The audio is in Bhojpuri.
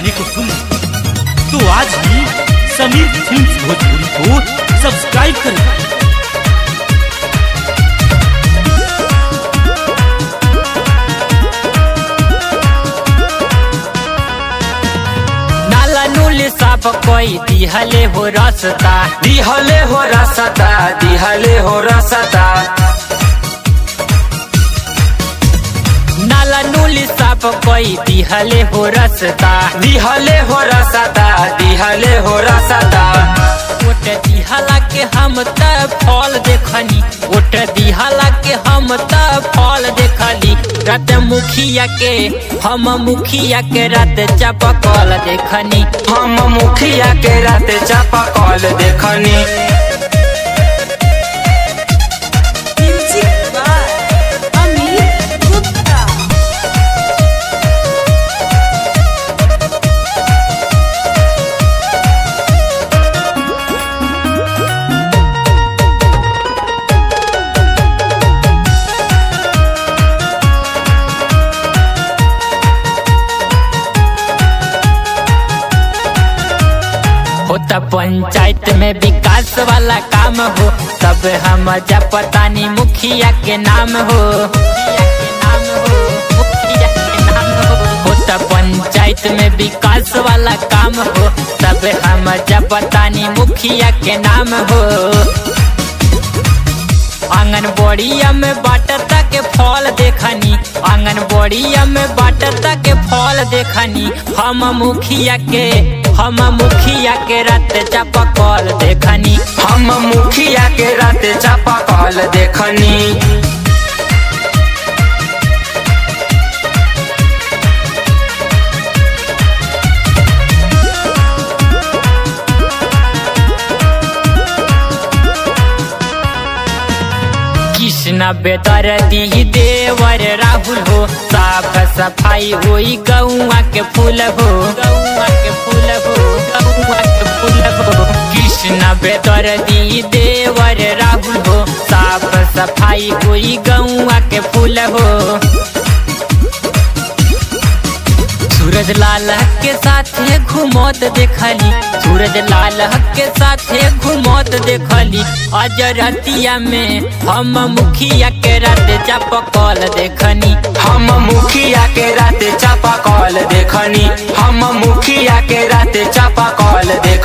गाने को सुने तो आज ही समीर फिल्म्स भोजपुरी को सब्सक्राइब करें। सब कोई दिहले हो रसता, दिहले हो रसता, दिहले हो रसता। नाला नूली सब कोई दिहले हो रसता, दिहले हो रसता, दिहले हो रसता। ओट दिहला के हम त फल देखनी, ओट दिहला के हम त फल देखली। रात मुखिया के हम मुखिया के रात चापाकल देखनी, हम मुखिया के रात चापाकल देखनी। होता पंचायत में विकास वाला काम हो, तब हम जब पता नहीं मुखिया के नाम हो, मुखिया के नाम हो। होता पंचायत में विकास वाला काम हो, तब हम जब पता नहीं मुखिया के नाम हो। आंगनबाड़िया में बाटता के फल देखनी, आंगनबाड़िया में बाटता के फल देखनी। हम मुखिया के रात चापाकल देखनी, हम मुखिया के रात चापाकल देखनी। कृष्ण बेदर्दी देवर राहुल हो, साफ सफाई होई गौआ के फूल हो, गौआ के फूल हो, गौआ के फूल हो। कृष्ण बेदर्दी देवर राहुल हो, साफ सफाई होई गौआ के फूल हो। सूरज लाल के साथ घूमत देखली, सूरज लाल के साथ घूमत देखली। आज रतिया में हम मुखिया के रात चापाकल देखनी, हम मुखिया के रात चापाकल देखनी, हम मुखिया के रात चापाकल देखनी।